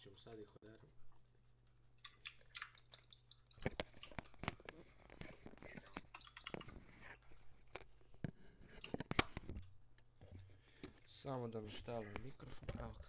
ćemo sad ih oderati. Samo da mi štalim mikrofon, evo ga.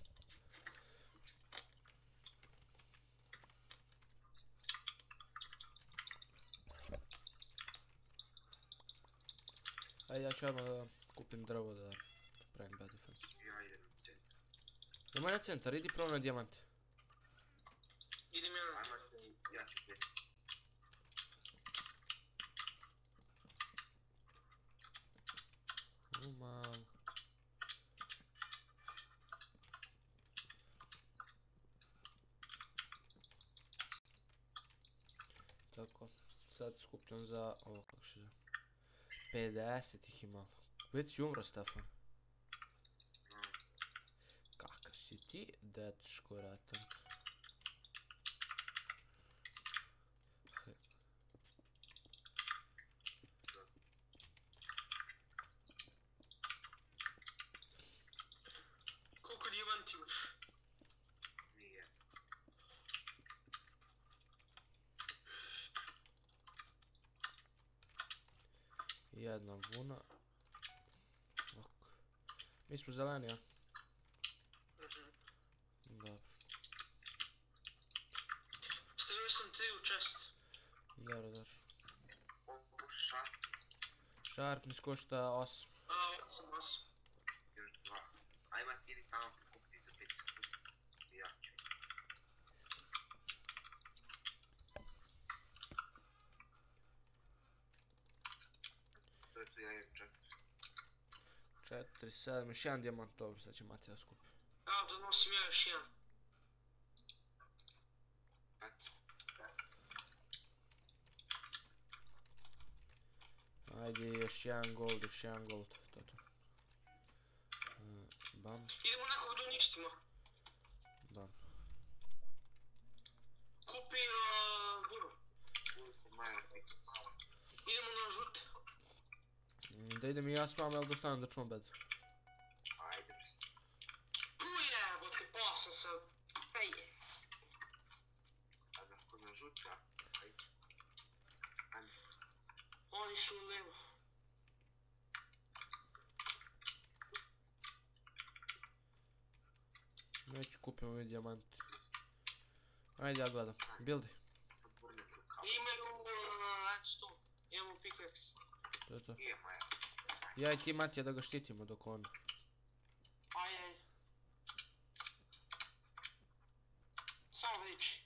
Ajde, ja ću odmah da kupim drvo da pravim bad defense. Ja idem na centar. Nemoj na centar, idi prvo na dijamante. Idem ja na Ajmo, ja ću desiti. Malo. Tako, sad skupljam za ovo kako se zove. 50 ih imalo. Već si umro, Stefan. Kakav si ti, dečko ratan. koliko dijamanti imaš? Nije. Jedna vuna. Ok. Mi smo zeleni, a? Dobro. Stavio sam 3 u chest. Dobro, dobro. Ovo šarpnis. Sharpness košta 8. A, 8. Još 2. Ajmo ti idi tamo prikupiti za 5 sekundi. Ja ću. To je tu, ja imam 4. 4, 7, još jedan dijamant, dobro, sad će Matija da skupi. Evo, donosim ja još jedan. Ajde, još jedan gold, to je to. Bam, Idemo nekog da uništimo. bam. Kupi vunu. Idemo na žute. Da idem i ja s vama, ali dostanem da čuvam bed. Ajde, presti. Uje, vodke, pao sam se. Peje. Ajde, ako na žuta. Ajde. Ajde. Oni su u levo. Već kupimo ovi dijamanti. Ajde, ja gledam. Buildi. Imaju limestone. Imamo pickaxe. To je to. Nije moja. Ja i ti, Matija, da ga štitimo dok on... Ajaj. Samo vriči.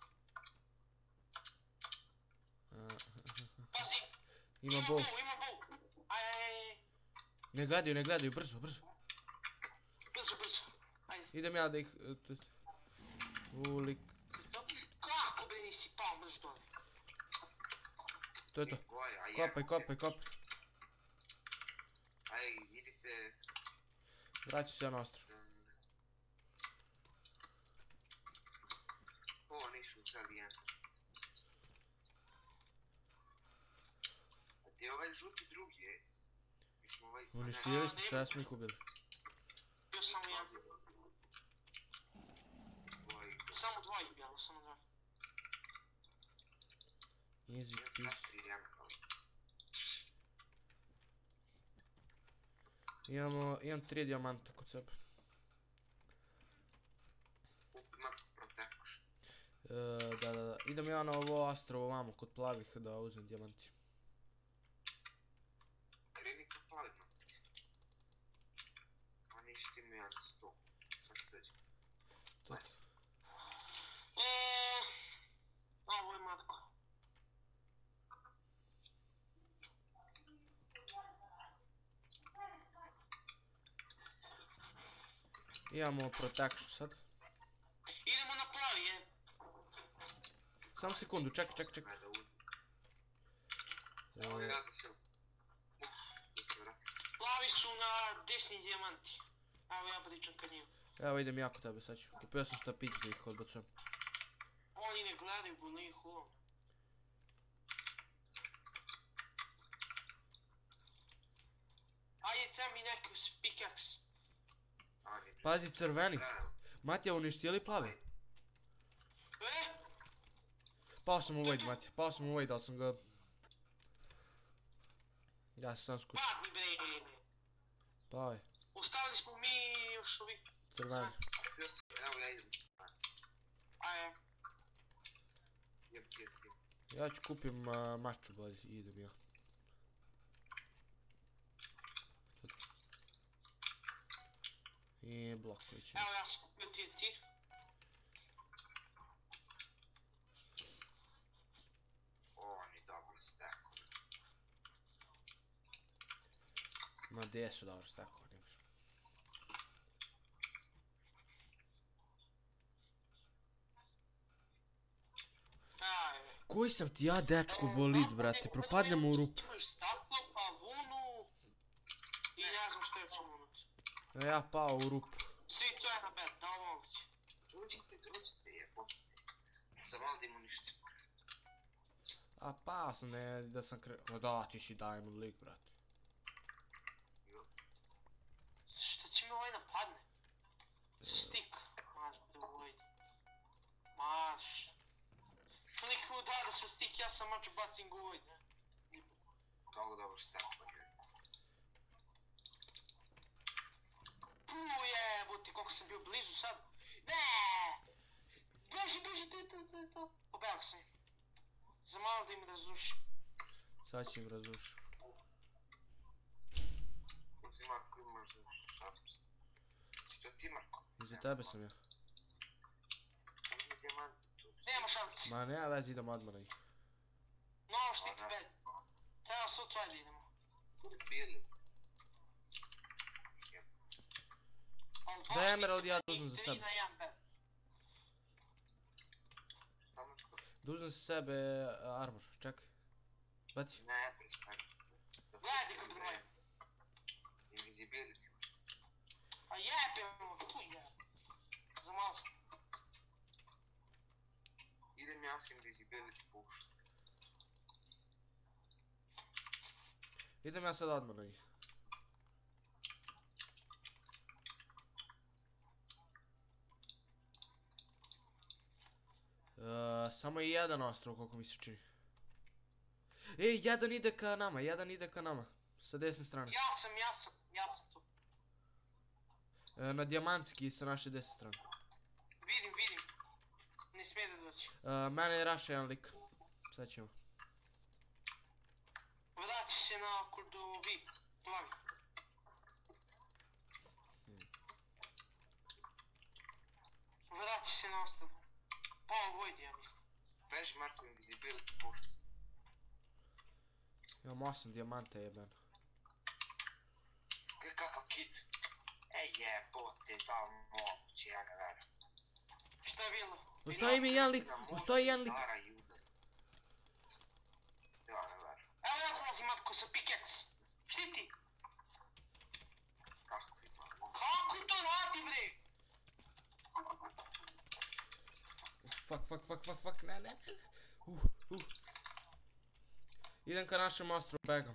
Pazi. Ima bow. Ima bow. Ajaj. Ne gledaju, brzo. Brzo. Ajde. Idem ja da ih... Ulik. Kako bre nisi pao brzo dole? To je to. Kopaj. Aj, idite. Vraćam se ja na ostro. O, nisu uzeli jedan. A ti je ovaj žuti drugi, ej? Mi smo ovaj... Uništili smo, sve smo ih ubili. Bio samo jedan. Samo dva ih bilo, samo dva. Easy peasy. Imam 3 dijamanta kod sebe. Ima protekuš. Da. Idem ja na ovo astrovo vamo kod plavih da uzem dijamanti. Kreni kod plavih. A nisi ti mi jedan 100. Sad se dođe. To. Ovo je matko. Imamo protection sad. Idemo na plavi, je. Samo sekundu, čekaj. Ajde, udi. Evo ja da se... Da se vrati. Plavi su na desni dijamanti. Evo ja pričam kad njim. Evo idem ja kod tebe sad ću. Kupio sam štapić da ih odbacujem. Oni ne gledaju, bo ne ih ovom. Ajde, treba mi neki pickaxe. Pazi, crveni. Matija, uništili plave? Pao sam u Void, Matija, pao sam u Void, ali sam ga... Ja sam skučio. Padni bre. Pao je. Ostali smo mi još ovi. Crveni. Evo ja idem. Ajde. Jep. Ja ću kupim maču bolje i idem ja. I bloković. Evo ja sam kupio TNT. Oni dobro stekli. Ma gdje su dobro stakao, nemaš. Ajde. Koji sam ti ja dečko bolid, brate, propadnem u rupu. Imaš staklo, pa vunu i ne znam što je još unutra. Ja pao u rupu. Svi to je na bed, da li moguće? Dođite, jebote. Za malo da im uništim. A pao sam da sam krenuo. Da, ti si Diamond League, brate. Šta će mi ovaj napadne? Sa stik. Maš da ovaj. Maš. Koliko mu da sa stik, ja sam mač bacim go ovaj, ne? Mnogo dobro stekli. Jebote, koliko sam bio blizu sad. Ne! Beži, to. Pobegao sam. Za malo da im razrušim. Sad će im razrušiti. Uzi Marko, imaš za šaps. Što ti Marko? Iza tebe sam ja. Ovo je dijamant tu. Nema šanci. Ma nema veze, idem odmah na njih. No, štiti bed. Treba sutra da idemo. Bili. Da je Emerald, ja da uzem za sebe. Na jedan bed. Šta Marko? Da uzem za sebe armor, čekaj. Baci. Ne, prestani. Gledaj kako brojem. Invisibility. A jebemo, tu je. Za malo. Idem ja s invisibility pušt. Idem ja sad odmah na njih. Samo je jedan ostrov, koliko mi se čini. Ej, jedan ide ka nama. Sa desne strane. Ja sam tu. Na dijamantski sa naše desne strane. Vidim. Ne smije da doći. Mene je raša jedan lik. Sad ćemo. Vraći se na Kordovi. Plavi. Vraći se na ostavu. Pa Void, ja mislim. Beži Marko, invisibility pušt. Imam 8 dijamanta jeben. Kakav kit. Ej jebote, da li moguće, ja ne verujem. Šta je bilo? Ostaje mi jedan lik. Stara juda. Ja ne verujem. Evo ja dolazim, matko, sa pikeks. Štiti. Kakvi malo. Kako to radi, bre? Fuck, ne. Idem ka našem ostrovu, begam.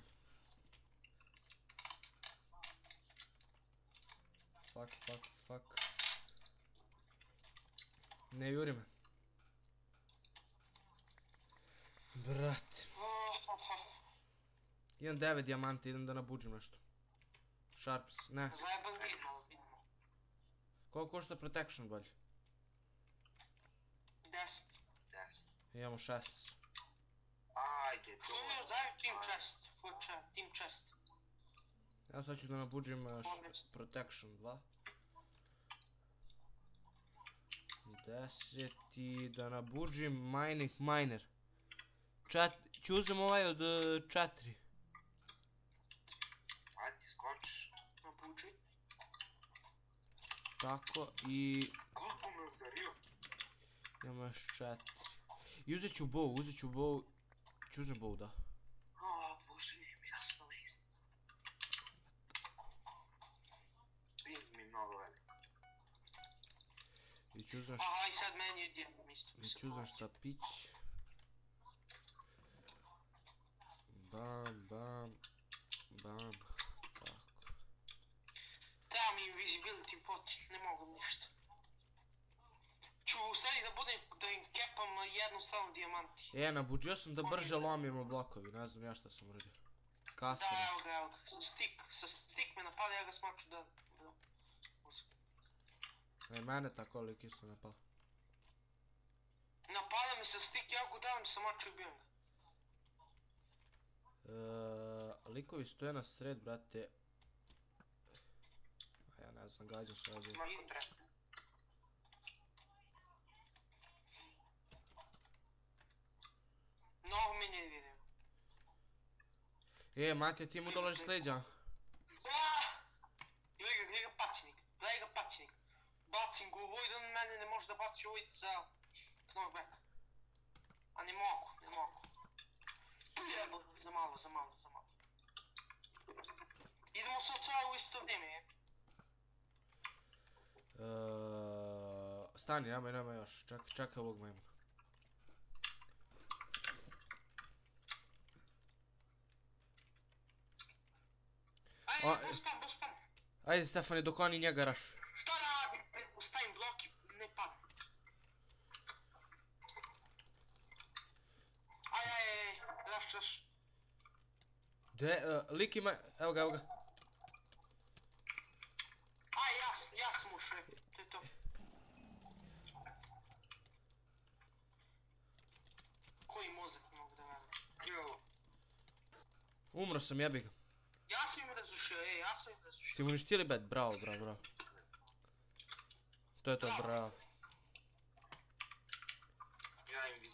Fuck. Ne juri me. Brate. Imam 9 dijamanta, idem da nabuđim nešto. Sharps, ne. Zajeban vidimo. Koliko košta protection bolje? 10. Imamo 16. Ajde, Što mi još daju team chest? Team chest. Evo sad ću da nabuđim protection 2. 10 i da nabuđim mining miner. Ću uzem ovaj od 4. Ajde ti skočiš. Nabuđi. Tako i... Kako me udario? Imamo još 4. I uzet ću bow. Ću uzem bow, da. O, bože, nije mi jasno list. Ping mi mnogo veliko. I ću uzem Aha, i sad meni je djelom isto. štapić. Bam. Tako. Treba mi invisibility pot, ne mogu ništa. ću u stvari da im kepam jednostavno dijamanti. Nabuđio sam da brže lomimo blokovi, ne znam ja šta sam uradio. Kaska Da, nešto. evo ga, sa stick me napada, ja ga smaču da... Mene tako lik isto napao. Napada mi sa stick, ja ga udavam sa maču i ubijem ga. Likovi stoje na sred, brate. Ja ne znam, gađam se ovdje. Ma idem. Mnogo mi ne vidim. Mate, ti mu dolazi s leđa. Gledaj ga pačnik. Bacim ga u void, on mene ne može da baci u void za knockback. A ne mogu. Jebo, za malo. Idemo sad u isto vrijeme, Stani, nema još. Čekaj ovog majmu. Ajde, bospam. Ajde, Stefane, dok oni njega rašu. Šta radi? Ostavim blok i ne padne. Aj, raš. Lik ima, evo ga. Aj, ja sam ušao, to je to. Koji mozak mogu da radim? Umro sam, jebi ga. Ja sam im razrušio. Si mu uništili bed? Bravo. To je to, bravo. Ja im